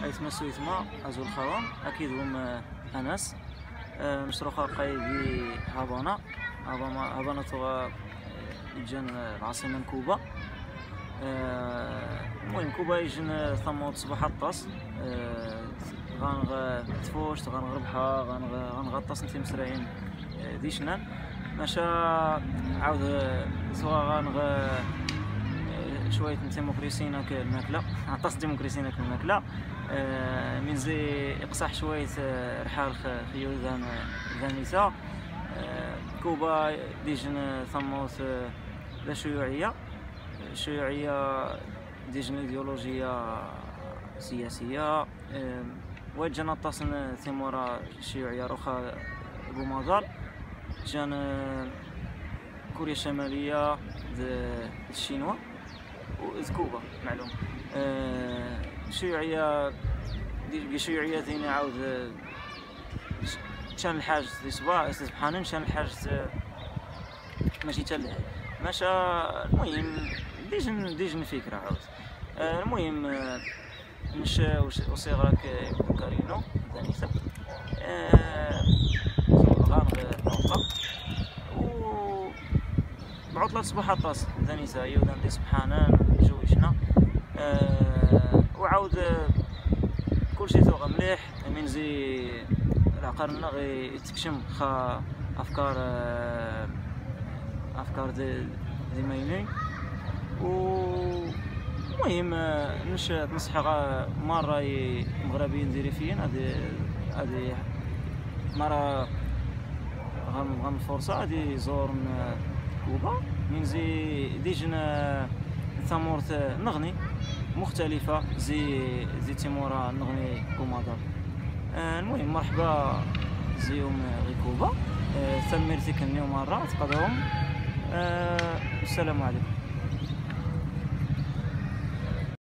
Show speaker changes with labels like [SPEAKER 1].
[SPEAKER 1] يتمسو يتما أزول الخوام أكيد هم أناس مشروخة قايدي هافانا توغا يجان العاصمة كوبا. المهم كوبا يجن ثموت صباح الطاس غنغ تفوشت غنغربحها غنغطاس نتي مسراين ديشنان ماشا عاود سوا غنغ شوية ديموكريسيناك الماكلة عطاس ديموكريسيناك الماكلة منزي يقصح شوية رحال خيو ذانيسا. كوبا ديجن ثموت لا شيوعية ديجن ايديولوجية سياسية وجانا طاسن ثمورا الشيوعية روخا بومازال جان كوريا الشمالية الشينوا وكوبا معلوم. الشيوعية الشيوعية ثاني عاود شان الحاج سبحانه شان الحاج ماشي تال ماشا. المهم ديجن فكرة عاود. المهم مش وصيغراك كارينو دانيسا غانغ و بعطلة صباح الطاس دانيسا يودان دي سبحانان جويشنا وعاود كلشي ثوغا مليح منزي العقارنا غي يتكشم خا افكار دي ماينين. المهم تنصح مرة مغربيين زيريفيين هذه مرة غن فرصة هذه زور كوبا منزي ديجن ثمورت نغني مختلفة زي تيمورا نغني كومادار. المهم مرحبا زيهم غي كوبا ثمرتك النيو مرة تقدرهم. السلام عليكم.